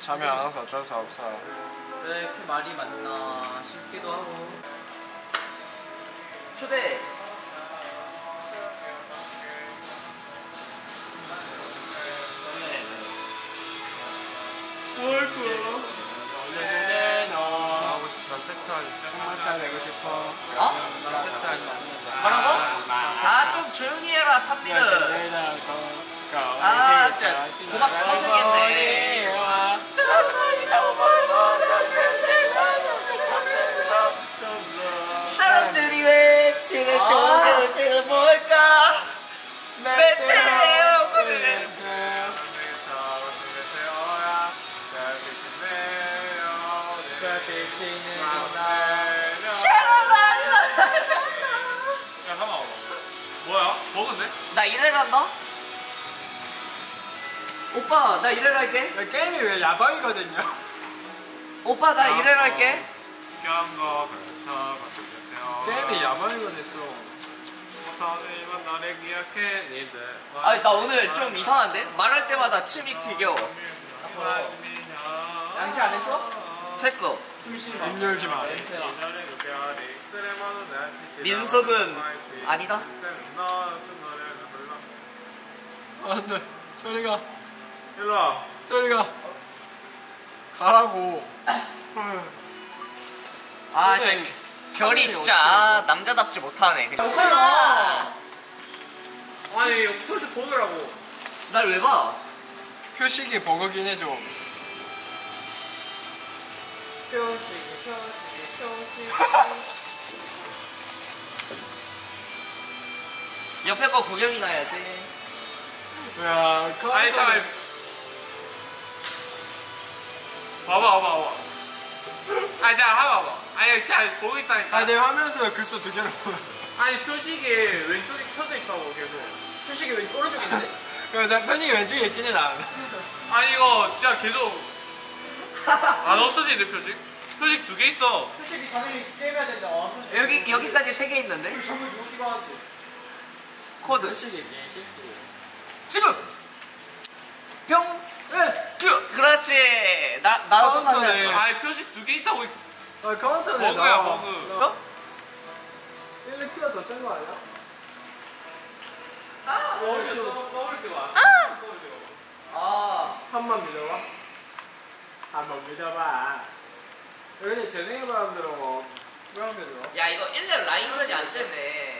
잠이 안 와서 어쩔 수 없어요. 왜 이렇게 말이 많나 싶기도 하고. 초대. 뭘 거야? 하고 싶다. 세트 승마살 내고 싶어. 어? 나 세트 할 거. 뭐라고? 아, 좀 조용히 해라, 탑리는. 아, 진짜 고막 터지겠네. 사람들이 왜 지금 좋은 지금 뭘까? 메테오 야, 한번 와봐. 뭐야? 먹었네? 나 일을 한다? 오빠, 나 일을 할게. 야, 게임이 왜 야방이거든요? 오빠, 나 일을 할게. 게임이 야방이거든요. 아니, 나 오늘 좀 이상한데? 말할 때마다 침이 튀겨. 양치 안 했어? 했어. 숨 쉬지 마. 입 열지 마. 냄새나. 민석은 아니다. 안 돼. 저리가. 일로 와. 저리가. 가라고. 아, 진짜 결이 진짜 남자답지 못하네. 콜라! 아니, 이거 표시 보느라고. 날 왜 봐? 표식이 버거긴 해줘. 표시. 옆에 거 구경이나 해야지. 야, 아니, 잠깐. 봐봐. 아니, 자, 봐봐. 아니, 자, 보고 있다니까. 아, 내 화면에서 글씨 두 개로. 아니, 표식이 왼쪽에 켜져 있다고, 계속. 표식이 왜 오른쪽에 있는데? 나 표식이 왼쪽에 있긴 해, 나는. 아니, 이거 진짜 계속 안 없어지는데, 표식? 표식 두 개 있어. 표식이 당연히 게임해야 된다. 여기까지 3개 있는데? 전부 누기로 하고. 코드. 표식이 있긴 싫지. 지금! 그렇지! 나도 카운터네. 아니, 표식 두 개 있다고. 아, 카운터네. 버그야, 버그. 어? 1렉트가 더 센 거 아니야? 거울 찍어. 아, 한번 믿어봐. 한번 믿어봐. 여기는 재생의 바람대로 뭐, 뭐랑 믿어? 야, 이거 1렙 라인전이 안 되네.